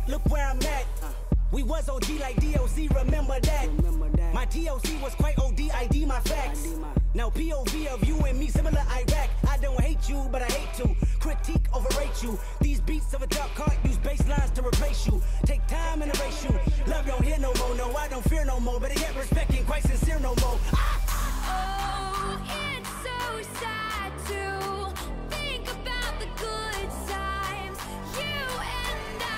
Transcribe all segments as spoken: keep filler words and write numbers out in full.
look where I'm at. We was O G like D O C, remember that. My T O C was quite O D, I D my facts. Now P O V of you and me, similar Iraq. I don't hate you, but I hate to critique, overrate you. These beats of a dark cart use bass lines to replace you. Take time and erase you. Love don't hear no more, no, I don't fear no more. But I get respect ain't quite sincere no more. Ah! Oh, it's so sad to think about the good times, you and I.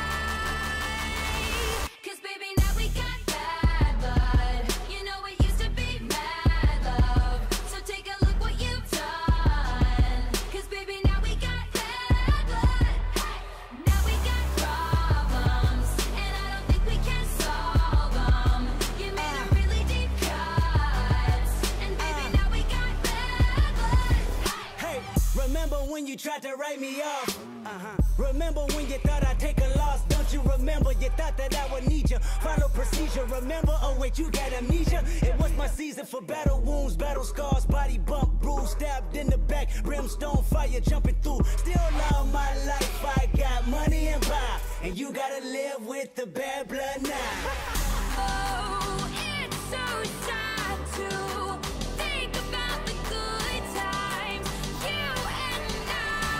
Cause baby, now we got bad blood. You know it used to be mad love. So take a look what you've done. Cause baby, now we got bad blood. Now we got problems, and I don't think we can solve them. You made a really deep cut, and baby, now we got bad blood. Hey, remember when you tried to write me off? Uh-huh. Remember when you thought I'd take a loss? Don't you remember? You thought that I would need you. Follow procedure, remember? Oh wait, you got amnesia. It was my season for battle wounds, battle scars, body bump, bruise, stabbed in the back, brimstone fire jumping through. Still love my life, I got money and power, and you gotta live with the bad blood now. Oh, it's so sad to think about the good times, you and I.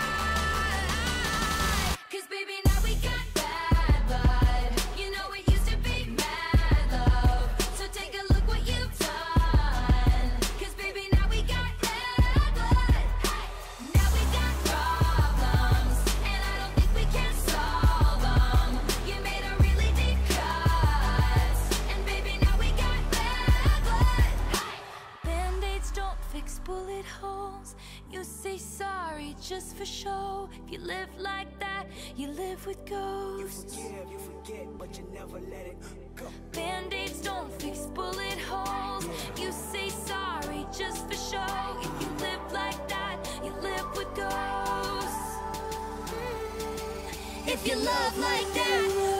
Cause baby, now we got bad blood. You know it used to be mad love. So take a look what you've done. Cause baby, now we got bad blood. Now we got problems, and I don't think we can solve them. You made a really deep cut, and baby, now we got bad blood. Band-aids don't fix bullet holes. You say sorry just for show. If you live like that, you live with You ghosts. forgive, you forget, but you never let it go. Band-aids don't fix bullet holes. You say sorry just for show. If you live like that, you live with ghosts. Mm. If you love like that,